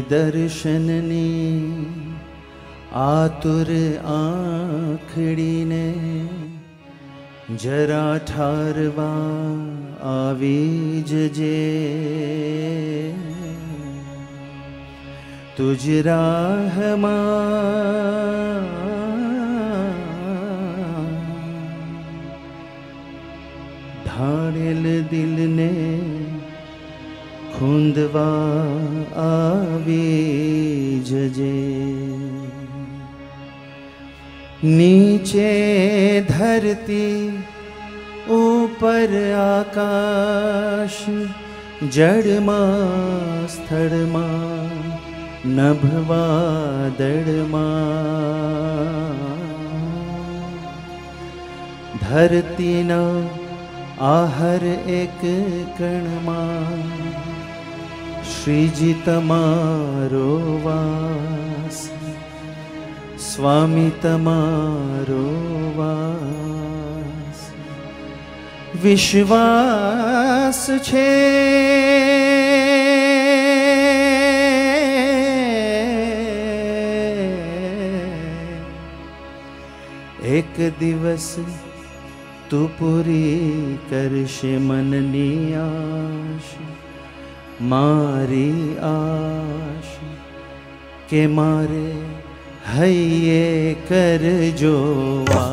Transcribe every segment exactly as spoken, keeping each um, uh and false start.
दर्शननी आतुर आँखड़ी ने जरा ठारवा आवी जजे तुझ राह ढाड़ेल दिल ने खुंदवा आवी जजे नीचे धरती ऊपर आकाश जड़मा स्थड़मा नभवा दड़मा धरती न आहर एक कणमा श्रीजी तमारो वास स्वामी तमारो वास विश्वास छे एक दिवस तू पूरी करशे मननी आश मारी आश के मारे हये कर जोवा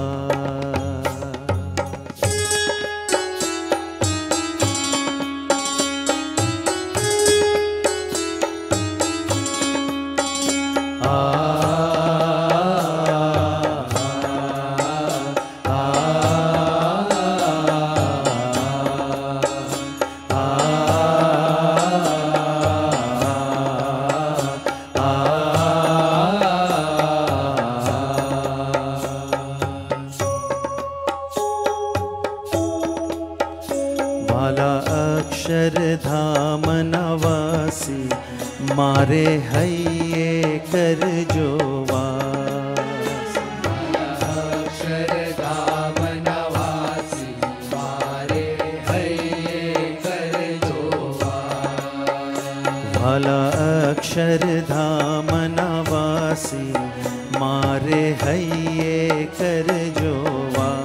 अक्षरधाम नवासी मारे हये कर जोवास अक्षरधाम नवासी मारे हये कर जोवास भला अक्षरधाम नवासी मारे हये कर जोवास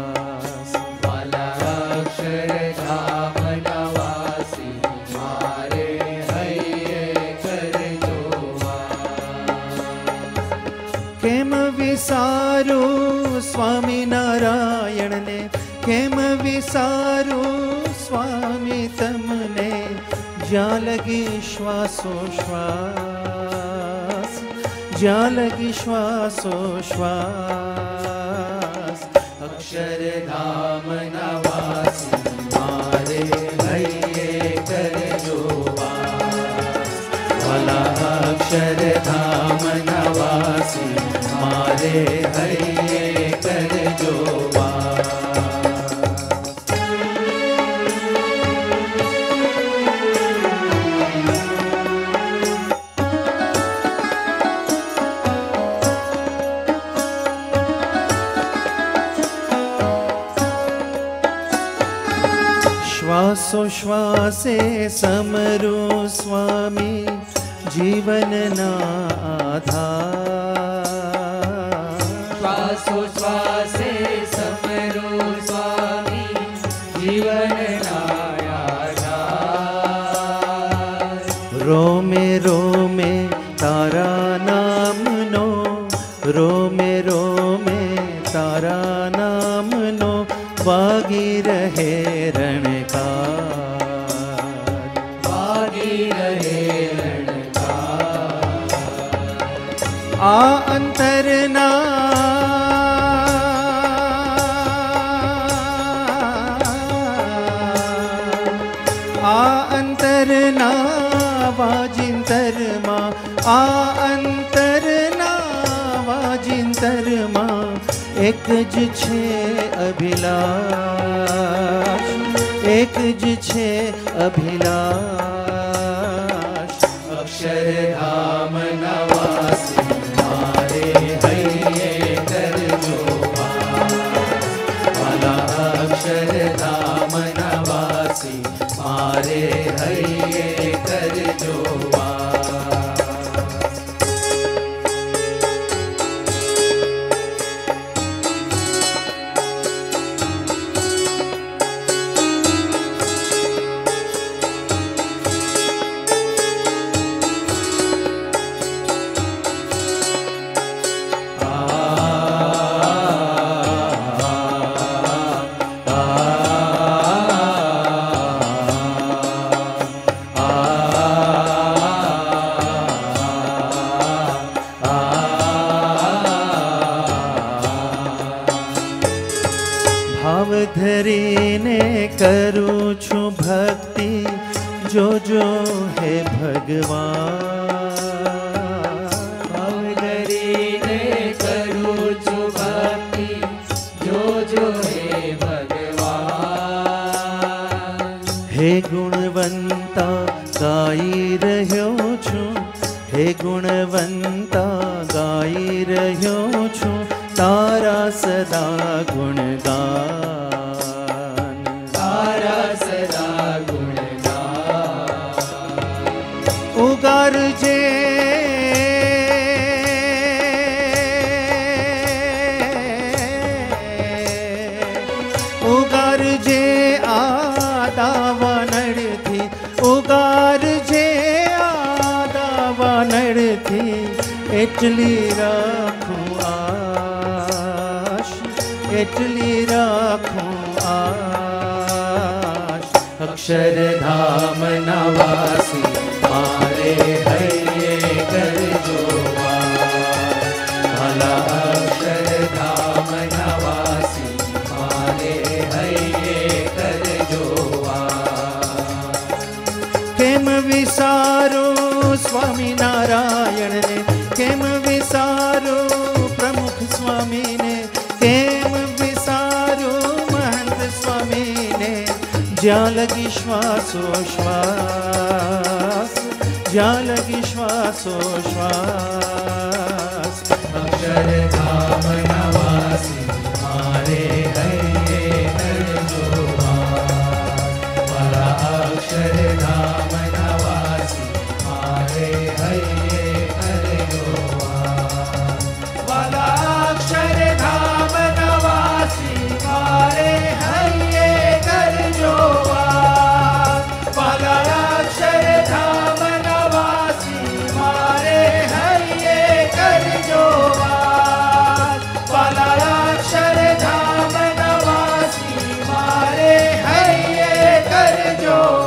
केम विसारू स्वामी नारायण ने केम विसारू स्वामी तमने जा लगी श्वासो श्वास जा लगी श्वासो श्वास अक्षरधाम नवासी मारे हये कर जोवास भला अक्षरधाम नवासी मारे हये कर जोवास श्वासो श्वासे समरू स्वामी जीवन ना आधार श्वासो श्वासे समरो स्वामी जीवन ना आधार रोमे रोमे तारा नाम नो रोमे रोमे तारा नाम नो वागी रहे रणकार वागी रहे रणकार आ अंतरना आ अंतरना वाजिंतरमा आ अंतरना वाजिंतरमा एक ज छे अभिलाष एक ज छे अभिलाष अक्षरधाम नवासी मारे हये कर जोवास भला अक्षरधाम नवासी मारे हये कर जोवास ધરીને કરું છું ભક્તિ જો જો હે ભગવાન ભાવ ધરીને કરું છું ભક્તિ જો જો હે ભગવાન હે ગુણવંતા ગાઈ રહ્યો છું હે ગુણવંતા ગાઈ રહ્યો છું તારા સદા ગુણગાન તારા સદા ગુણગાન ઉગારજે ઉગારજે આ દાવાનળથી ઉગારજે આ દાવાનળથી એટલી રાખું આશ એટલી રાખું આશ અક્ષરધામ નવાસી મારે હૈયે કરજો વાસ ભલા અક્ષરધામ નવાસી મારે હૈયે કરજો વાસ કેમ વિસારો સ્વામિનારાયણને કેમ વિસારો પ્રમુખ સ્વામીને કેમ વિસારો મહંત સ્વામીને જ્યાં લગી શ્વાસો શ્વાસ જ્યાં લગી શ્વાસો શ્વાસ અક્ષરધામ નવાસી મારે હૈયે કરજો વાસ ભલા અક્ષરધામ નવાસી મારે હૈયે કરજો વાસ ભલા અક્ષરધામ નવાસી મારે હૈયે કરજો વાસ ભલા અક્ષરધામ નવાસી મારે હૈયે કરજો વાસ ભલા અક્ષરધામ નવાસી મારે હૈયે કરજો